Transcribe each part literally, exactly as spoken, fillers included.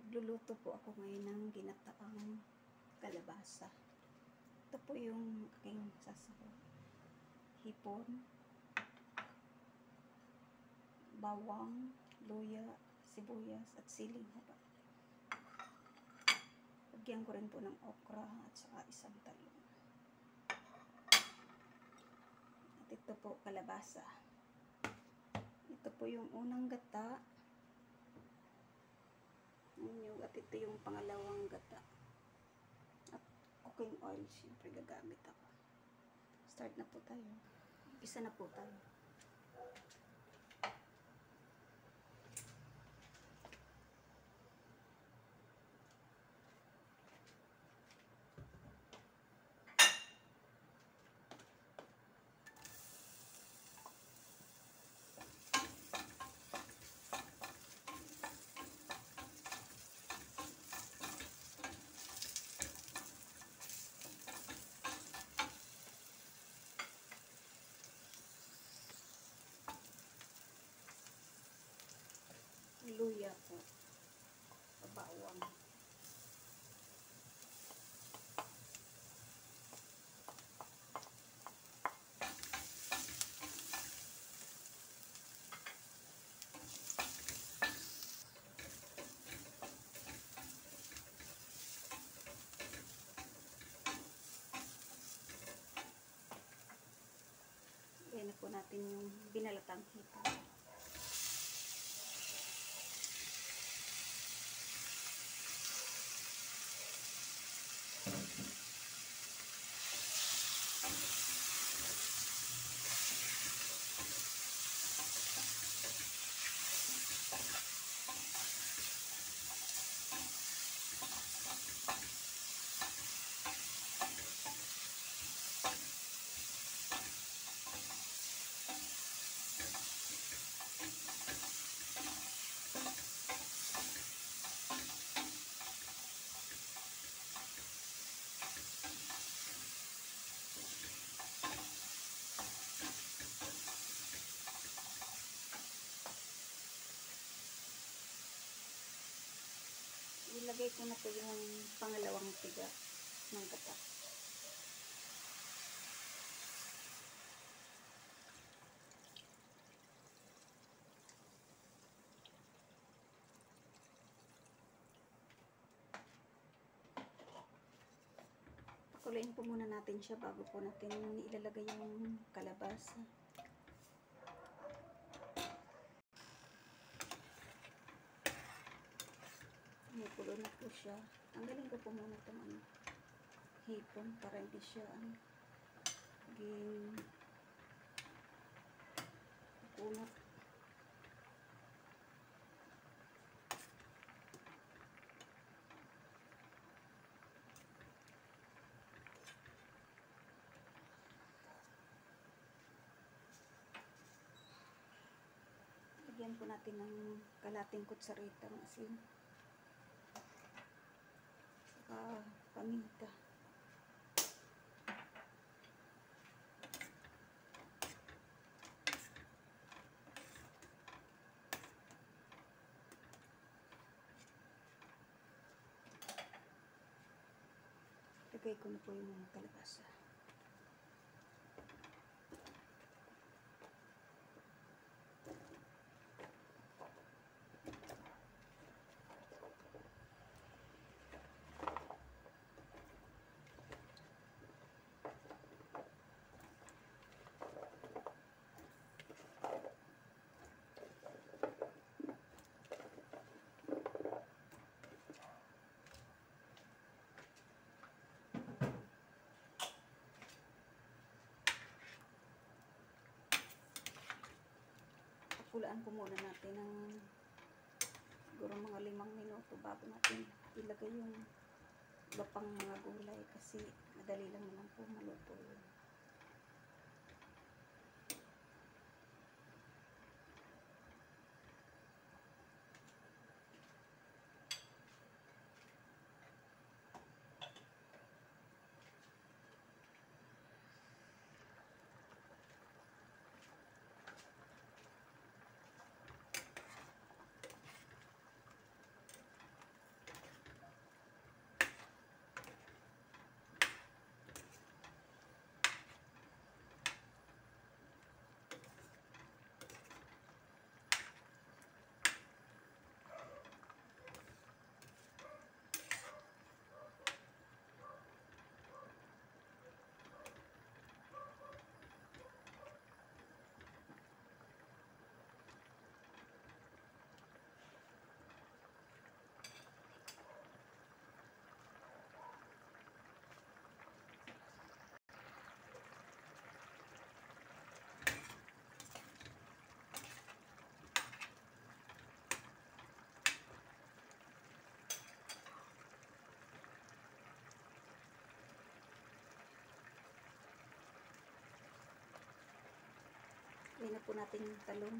Magluluto po ako ngayon ng ginataang kalabasa. Ito po yung aking sasabaw. Hipon, bawang, luya, sibuyas, at siling haba. Lagyan ko rin po ng okra at saka isang talong. At ito po kalabasa. Ito po yung unang gata. At ito yung pangalawang gata. At cooking oil, syempre gagamit ako. Start na po tayo. Isa na po tayo. Luya po, bawang, yan na po natin yung binalatang hipon. Ilagay ko na po yung pangalawang tiga ng gata. Pakuluin po muna natin siya bago po natin ilalagay yung kalabasa. Kumukulo na po siya. Tanggalin ko po muna itong ano, hipon para hindi siya ano, maging kunat. Lagyan po natin ng kalating kutsarita ng asin. Saka paminta. Lagay ko na po yung kalabasa. Pulaan ko muna natin ng siguro mga limang minuto bago natin ilagay yung iba pang mga gulay kasi madali lang naman po maluto yun. natin yung talong.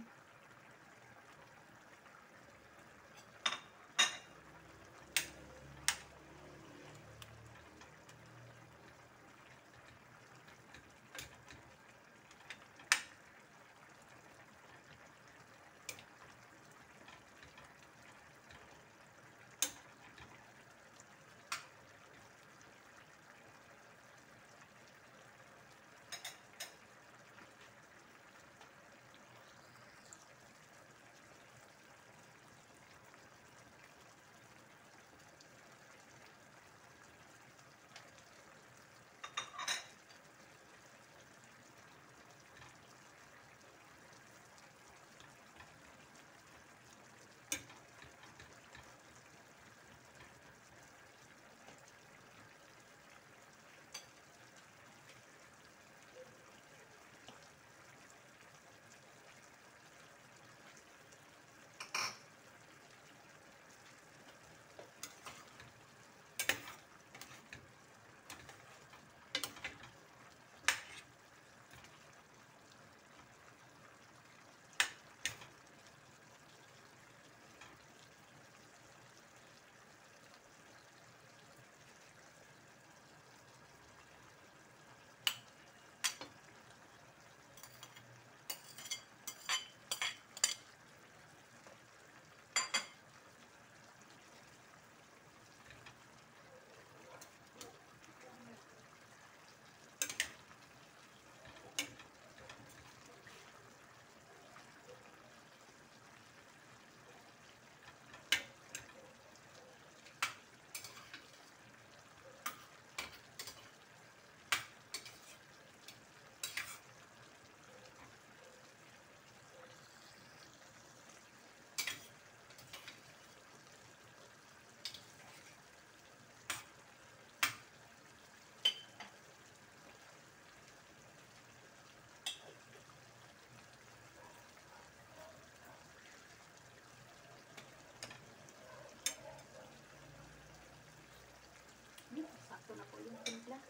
Sakto na po yung timpla.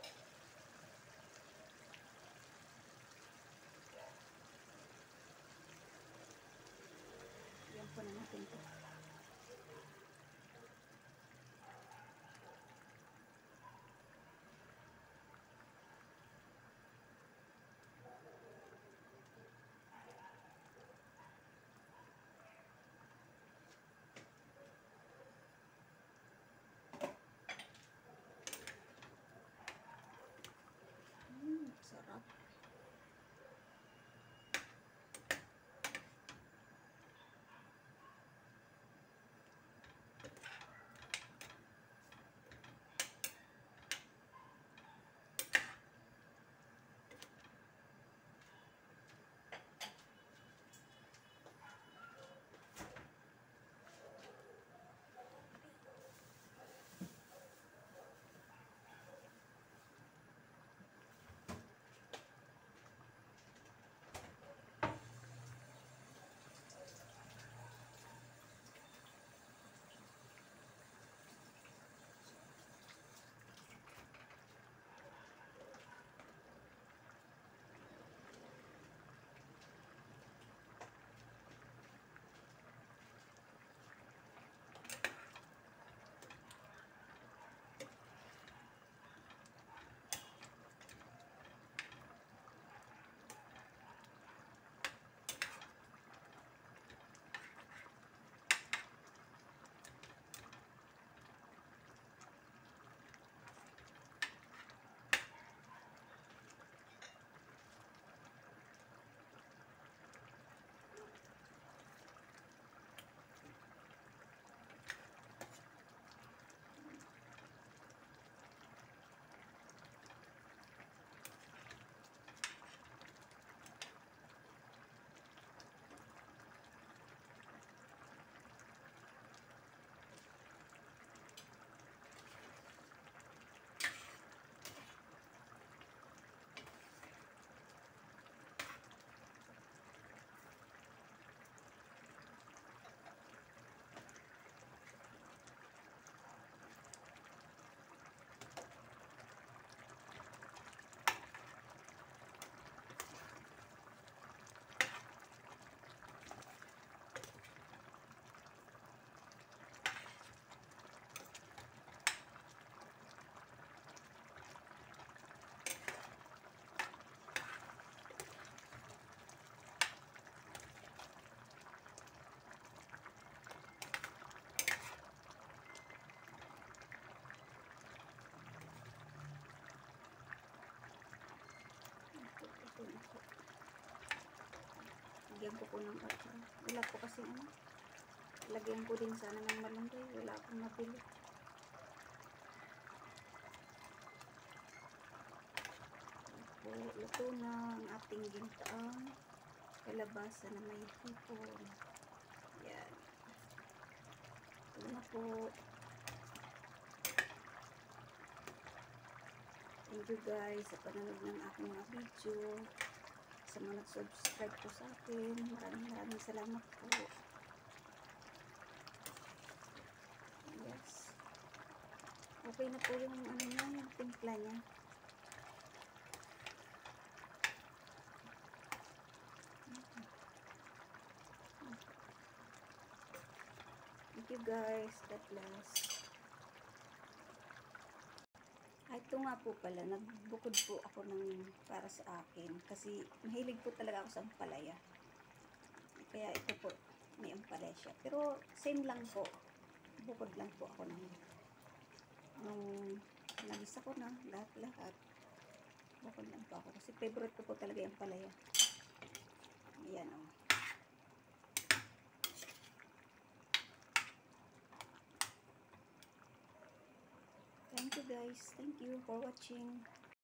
Yan po na natin ito. ko po ng okra. Wala po kasi ano. Lagyan ko din sana ng malunggay. Wala akong nabili. Po, luto na ang ating gintaang kalabasa na may hipon. Yan. Ito na po. Thank you guys sa panonood ng aking mga video. Sa mga nag-subscribe po sa akin. Maraming maraming salamat po. Yes. Okay na po yung ano niya, yung timpla niya. Thank you guys. God bless. Ay, ito nga po pala, nagbukod po ako ng para sa akin. Kasi mahilig po talaga ako sa ampalaya. Kaya ito po, may ampalaya siya. Pero same lang po. Bukod lang po ako ng nung nalisa ko na lahat-lahat. Bukod lang po ako. Kasi favorite ko po talaga yung ampalaya. Ayan o. Oh. Thank you guys. Thank you for watching.